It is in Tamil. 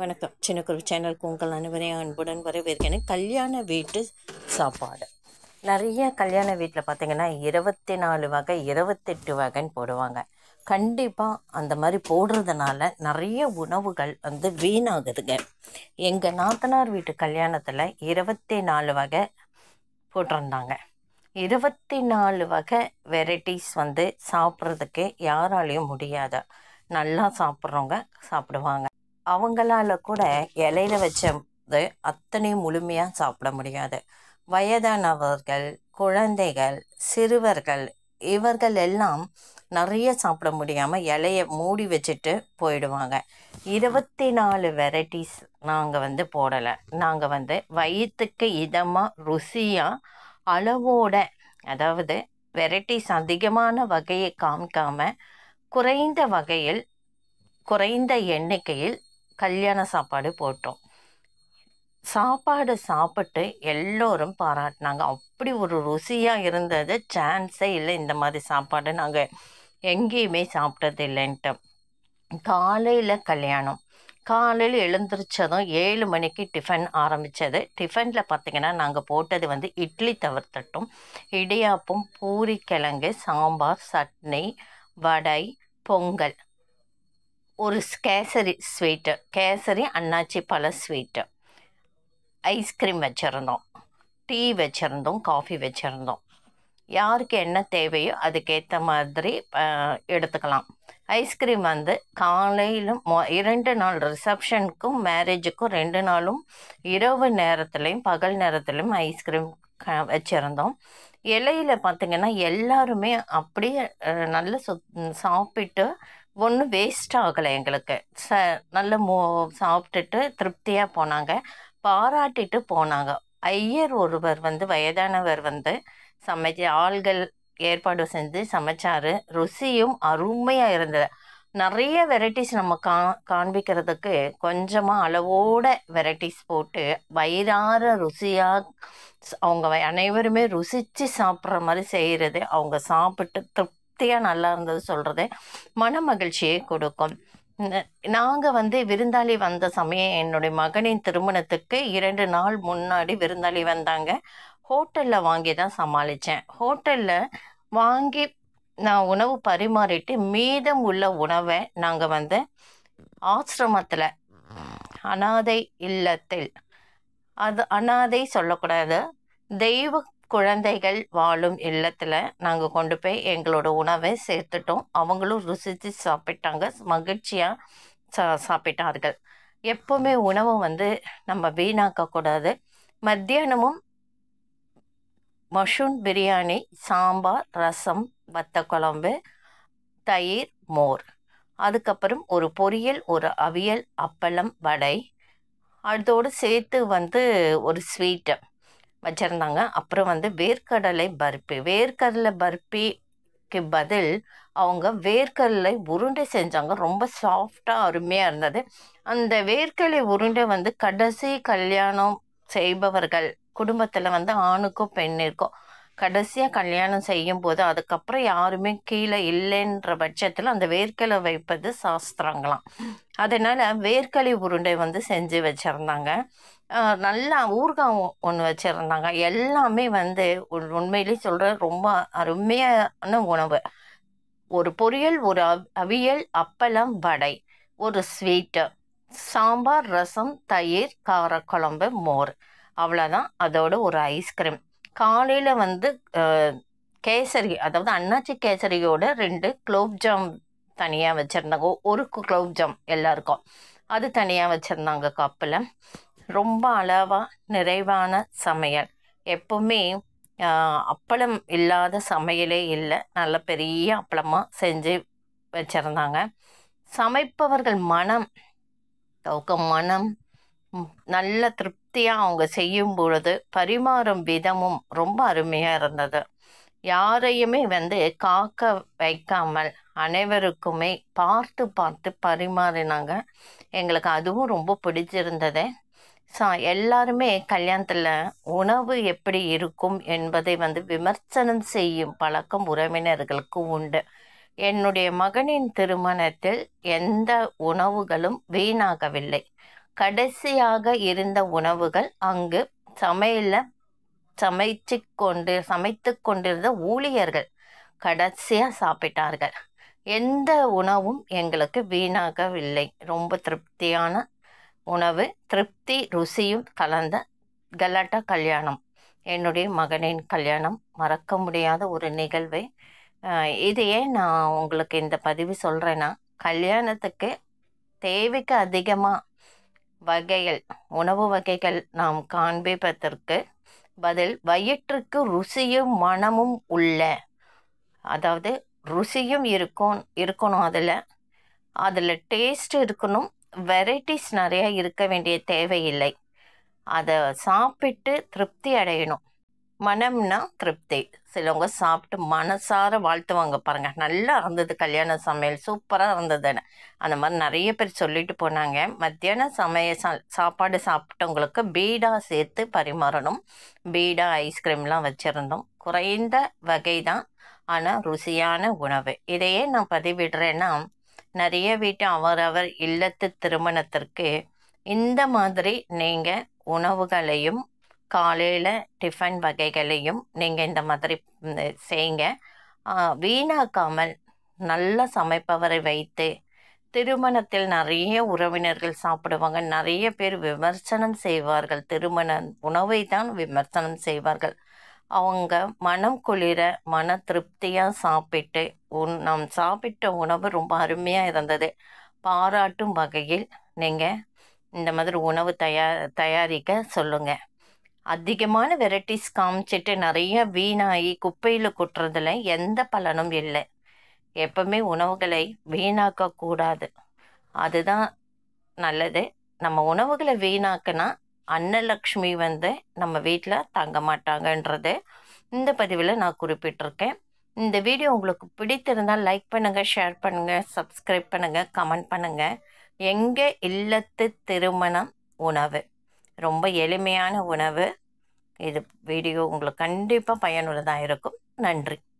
வணக்கம். சின்னக்குரு சேனலுக்கு உங்கள் அனைவரையும் அன்புடன் வரவேற்கிறேன். கல்யாண வீட்டு சாப்பாடு நிறைய கல்யாண வீட்டில் பார்த்திங்கன்னா 24 வகை 28 வகைன்னு போடுவாங்க. கண்டிப்பாக அந்த மாதிரி போடுறதுனால நிறைய உணவுகள் வீணாகுதுங்க. எங்கள் நாத்தனார் வீட்டு கல்யாணத்தில் 24 வகை போட்டிருந்தாங்க. 24 வகை வெரைட்டிஸ் சாப்பிட்றதுக்கு யாராலையும் முடியாது. நல்லா சாப்பிட்றவங்க சாப்பிடுவாங்க. அவங்களால கூட இலையில வச்சது அத்தனையும் முழுமையாக சாப்பிட முடியாது. வயதானவர்கள், குழந்தைகள், சிறுவர்கள் இவர்கள் எல்லாம் நிறைய சாப்பிட முடியாமல் இலையை மூடி வச்சுட்டு போயிடுவாங்க. 24 வெரைட்டிஸ் நாங்கள் போடலை. நாங்கள் வயிற்றுக்கு இதமாக ருசியாக அளவோட, அதாவது வெரைட்டிஸ் அதிகமான வகையை காமிக்காமல் குறைந்த வகையில் குறைந்த எண்ணிக்கையில் கல்யாண சாப்பாடு போட்டோம். சாப்பாடு சாப்பிட்டு எல்லோரும் பாராட்டினாங்க. அப்படி ஒரு ருசியாக இருந்தது. சான்ஸே இல்லை, இந்த மாதிரி சாப்பாடு நாங்கள் எங்கேயுமே சாப்பிட்டது இல்லைன்ட்டு. காலையில் கல்யாணம். காலையில் எழுந்திரிச்சதும் 7 மணிக்கு டிஃபன் ஆரம்பித்தது. டிஃபனில் பார்த்திங்கன்னா நாங்கள் போட்டது இட்லி தவிர்த்தட்டும் இடியாப்பம், பூரி கிழங்கு, சாம்பார், சட்னி, வடை, பொங்கல், ஒரு கேசரி ஸ்வீட்டு, கேசரி அன்னாச்சி பழ ஸ்வீட்டு, ஐஸ்கிரீம் வச்சுருந்தோம், டீ வச்சுருந்தோம், காஃபி வச்சுருந்தோம். யாருக்கு என்ன தேவையோ அதுக்கேற்ற மாதிரி எடுத்துக்கலாம். ஐஸ்கிரீம் காலையிலும் 2 நாள் ரிசப்ஷனுக்கும் மேரேஜுக்கும் 2 நாளும் இரவு நேரத்துலையும் பகல் நேரத்துலையும் ஐஸ்கிரீம் வச்சுருந்தோம். இலையில் பார்த்திங்கன்னா எல்லாருமே அப்படியே நல்லா சாப்பிட்டு ஒன்றும் வேஸ்ட் ஆகலை. எங்களுக்கு நல்ல சாப்பிட்டுட்டு திருப்தியாக போனாங்க, பாராட்டிட்டு போனாங்க. ஐயர் ஒருவர் வயதானவர் சமைச்ச ஆள்கள் ஏற்பாடு செஞ்சு சமைச்சார். ருசியும் அருமையாக இருந்தது. நிறைய வெரைட்டிஸ் நம்ம காண்பிக்கிறதுக்கு கொஞ்சமாக அளவோட வெரைட்டிஸ் போட்டு வயிறார ருசியாக அவங்க அனைவருமே ருசித்து சாப்பிட்ற மாதிரி செய்கிறது, அவங்க சாப்பிட்டு திருப்தியாக நல்லா இருந்தது சொல்கிறது மன மகிழ்ச்சியை கொடுக்கும். நாங்கள் விருந்தாளி வந்த சமயம் என்னுடைய மகனின் திருமணத்துக்கு 2 நாள் முன்னாடி விருந்தாளி வந்தாங்க. ஹோட்டலில் வாங்கி தான் சமாளித்தேன். ஹோட்டலில் வாங்கி நான் உணவு பரிமாறிட்டு மீதம் உள்ள உணவை நாங்கள் ஆசிரமத்தில், அனாதை இல்லத்தில், அது அனாதை சொல்லக்கூடாது, தெய்வ குழந்தைகள் வாழும் இல்லத்தில் நாங்கள் கொண்டு போய் எங்களோட உணவை சேர்த்துட்டோம். அவங்களும் ருசித்து சாப்பிட்டாங்க, மகிழ்ச்சியாக சாப்பிட்டார்கள். எப்போவுமே உணவை நம்ம வீணாக்கக்கூடாது. மத்தியானமும் மஷ்ரூம் பிரியாணி, சாம்பார், ரசம், வத்த குழம்பு, தயிர், மோர், அதுக்கப்புறம் ஒரு பொரியல், ஒரு அவியல், அப்பளம், வடை, அதோடு சேர்த்து ஒரு ஸ்வீட்டு வச்சுருந்தாங்க. அப்புறம் வேர்க்கடலை பர்பி. வேர்க்கடலை பர்பிக்கு பதில் அவங்க வேர்க்கடலை உருண்டை செஞ்சாங்க. ரொம்ப சாஃப்டாக அருமையாக இருந்தது. அந்த வேர்க்கடலை உருண்டை கடைசி கல்யாணம் செய்பவர்கள் குடும்பத்தில் ஆணுக்கும் பெண்ணிற்கும் கடைசியாக கல்யாணம் செய்யும்போது அதுக்கப்புறம் யாருமே கீழே இல்லைன்ற பட்சத்தில் அந்த வேர்க்கடலை வைப்பது சாஸ்திரங்களாம். அதனால் வேர்க்கடலை உருண்டை செஞ்சு வச்சுருந்தாங்க. நல்லா ஊறுகாய் ஒன்று வச்சுருந்தாங்க. எல்லாமே உண்மையிலே சொல்கிற ரொம்ப அருமையான உணவு. ஒரு பொரியல், ஒரு அவியல், அப்பளம், வடை, ஒரு ஸ்வீட்டு, சாம்பார், ரசம், தயிர், காரக்குழம்பு, மோர், அவ்வளோதான். அதோட ஒரு ஐஸ்கிரீம். காலையில் கேசரி, அதாவது அன்னாச்சி கேசரியோட 2 குலோப்ஜாம் தனியாக வச்சுருந்தாங்க. ஒரு குலோப்ஜாம் எல்லாருக்கும் அது தனியாக வச்சுருந்தாங்க கப்பில். ரொம்ப அளவாக நிறைவான சமையல். எப்போவுமே அப்பளம் இல்லாத சமையலே இல்லை. நல்ல பெரிய அப்பளமாக செஞ்சு வச்சுருந்தாங்க. சமைப்பவர்கள் மனம் நல்ல திருப்தியாக அவங்க செய்யும் பொழுது பரிமாறும் விதமும் ரொம்ப அருமையாக இருந்தது. யாரையுமே காக்க வைக்காமல் அனைவருக்குமே பார்த்து பார்த்து பரிமாறினாங்க. எங்களுக்கு அதுவும் ரொம்ப பிடிச்சிருந்தது. எல்லாருமே கல்யாணத்தில் உணவு எப்படி இருக்கும் என்பதை விமர்சனம் செய்யும் பழக்கம் உறவினர்களுக்கு உண்டு. என்னுடைய மகனின் திருமணத்தில் எந்த உணவுகளும் வீணாகவில்லை. கடைசியாக இருந்த உணவுகள் அங்கு சமைத்து கொண்டிருந்த ஊழியர்கள் கடைசியாக சாப்பிட்டார்கள். எந்த உணவும் எங்களுக்கு வீணாகவில்லை. ரொம்ப திருப்தியான உணவு, திருப்தி ருசியும் கலந்த கலாட்டா கல்யாணம். என்னுடைய மகனின் கல்யாணம் மறக்க முடியாத ஒரு நிகழ்வு. இது ஏன் நான் உங்களுக்கு இந்த பதிவு சொல்கிறேன்னா, கல்யாணத்துக்கு தேவைக்கு அதிகமாக உணவு வகைகள் நாம் காண்பிப்பதற்கு பதில் வயிற்றுக்கு ருசியும் மனமும் உள்ள, அதாவது ருசியும் இருக்கணும், அதில் டேஸ்ட் இருக்கணும், வெரைட்டிஸ் நிறையா இருக்க வேண்டிய தேவையில்லை. அதை சாப்பிட்டு திருப்தி அடையணும். மனம்னா திருப்தி. சிலவங்க சாப்பிட்டு மனசார வாழ்த்துவாங்க பாருங்கள், நல்லா இருந்தது கல்யாண சமையல், சூப்பராக இருந்ததுன்னு. அந்த மாதிரி நிறைய பேர் சொல்லிட்டு போனாங்க. மத்தியான சாப்பாடு சாப்பிட்டவங்களுக்கு பீடா சேர்த்து பரிமாறணும். பீடா ஐஸ்கிரீம்லாம் வச்சுருந்தோம். குறைந்த வகை தான், ஆனால் ருசியான உணவு. இதையே நான் பதிவிடுறேன்னா, நிறைய வீட்டு அவரவர் இல்லத்து திருமணத்திற்கு இந்த மாதிரி நீங்கள் உணவுகளையும் காலையில் டிஃபன் வகைகளையும் நீங்கள் இந்த மாதிரி செய்யுங்க. வீணாக்காமல் நல்ல சமைப்பவரை வைத்து, திருமணத்தில் நிறைய உறவினர்கள் சாப்பிடுவாங்க. நிறைய பேர் விமர்சனம் செய்வார்கள், திருமண உணவை தான் விமர்சனம் செய்வார்கள். அவங்க மனம் குளிர மன திருப்தியாக சாப்பிட்டு, நாம் சாப்பிட்ட உணவு ரொம்ப அருமையாக இருந்தது பாராட்டும் வகையில் நீங்கள் இந்த மாதிரி உணவு தயாரிக்க சொல்லுங்கள். அதிகமான வெரைட்டிஸ் காமிச்சிட்டு நிறைய வீணாகி குப்பையில் கொட்டுறதுல எந்த பலனும் இல்லை. எப்பவுமே உணவுகளை வீணாக்கக்கூடாது, அதுதான் நல்லது. நம்ம உணவுகளை வீணாக்கினா அன்னலக்ஷ்மி நம்ம வீட்டில் தங்க மாட்டாங்கன்றது இந்த பதிவில் நான் குறிப்பிட்டிருக்கேன். இந்த வீடியோ உங்களுக்கு பிடித்திருந்தால் லைக் பண்ணுங்கள், ஷேர் பண்ணுங்கள், சப்ஸ்கிரைப் பண்ணுங்கள், கமெண்ட் பண்ணுங்கள். எங்கள் இல்லத்து திருமணம் உணவு ரொம்ப எளிமையான உணவு. இது வீடியோ உங்களுக்கு கண்டிப்பாக பயனுள்ளதாக இருக்கும். நன்றி.